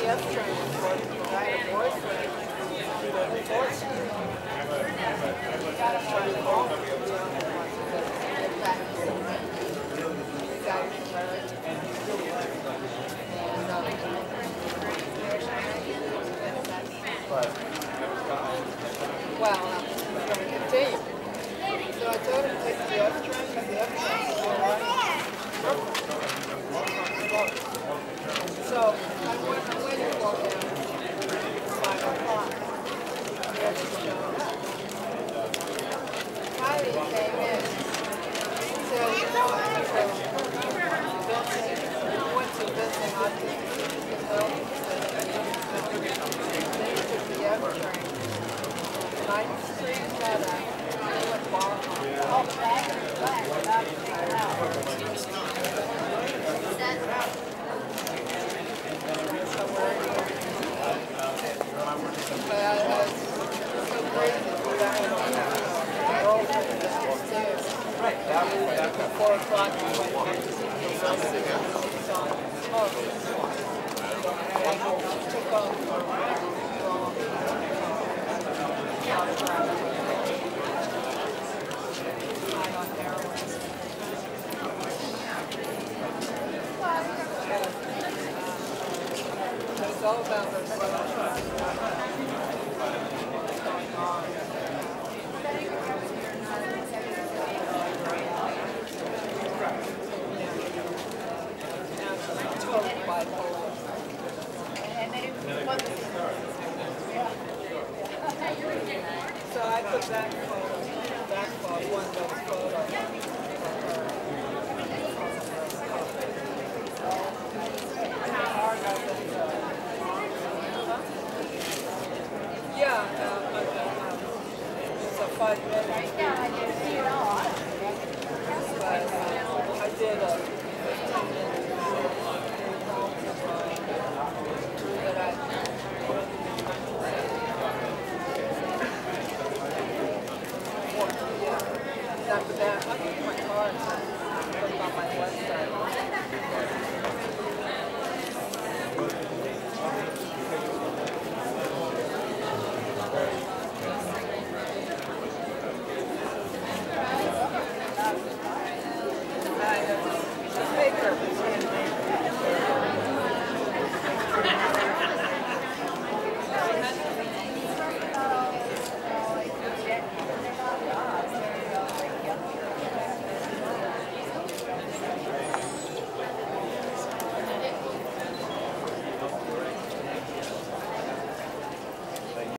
F train before, but I had a boyfriend. He was forced me. Trying to call me. He got married. Well, I'm going to continue. So I told him to take the F train, because the F train is still running. So I waited to walk down 5 o'clock. He hasn't shown up. Finally he came in. He said, you know, I went to visit his home. Then he took the F train. 9th Street, and he went bar home. Oh, back and At 4 o'clock, we went back to see the sunset. I took off it's all about the so I put that photo, one of those photos. Yeah, it's a 5-minute. Right now, I didn't see it all. I did a 15-minute after that, I'll give you my card and put it on my website.